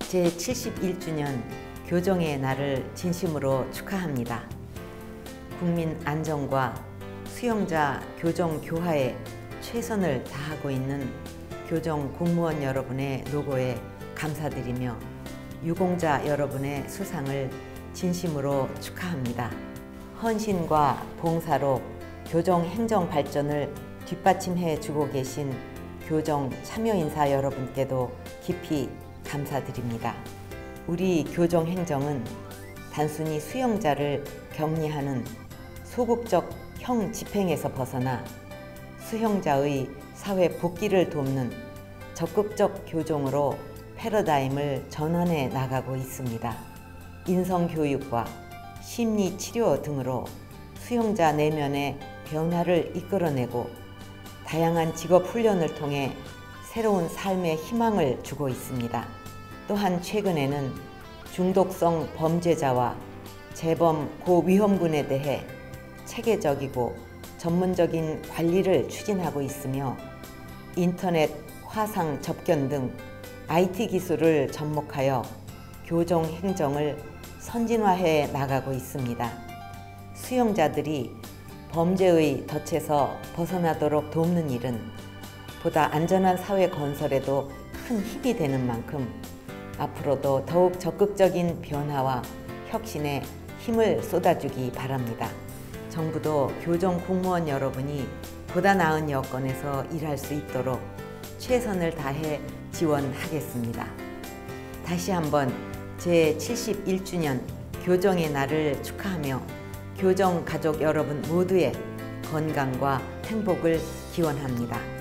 제71주년 교정의 날을 진심으로 축하합니다. 국민 안전과 수용자 교정 교화에 최선을 다하고 있는 교정 공무원 여러분의 노고에 감사드리며 유공자 여러분의 수상을 진심으로 축하합니다. 헌신과 봉사로 교정 행정 발전을 뒷받침해 주고 계신 교정 참여인사 여러분께도 깊이 감사드립니다. 우리 교정 행정은 단순히 수용자를 격리하는 소극적 형 집행에서 벗어나 수용자의 사회 복귀를 돕는 적극적 교정으로 패러다임을 전환해 나가고 있습니다. 인성교육과 심리치료 등으로 수용자 내면의 변화를 이끌어내고 다양한 직업훈련을 통해 새로운 삶의 희망을 주고 있습니다. 또한 최근에는 중독성 범죄자와 재범 고위험군에 대해 체계적이고 전문적인 관리를 추진하고 있으며 인터넷 화상 접견 등 IT 기술을 접목하여 교정 행정을 선진화해 나가고 있습니다. 수용자들이 범죄의 덫에서 벗어나도록 돕는 일은 보다 안전한 사회 건설에도 큰 힘이 되는 만큼 앞으로도 더욱 적극적인 변화와 혁신에 힘을 쏟아주기 바랍니다. 정부도 교정 공무원 여러분이 보다 나은 여건에서 일할 수 있도록 최선을 다해 지원하겠습니다. 다시 한번 제71주년 교정의 날을 축하하며 교정 가족 여러분 모두의 건강과 행복을 기원합니다.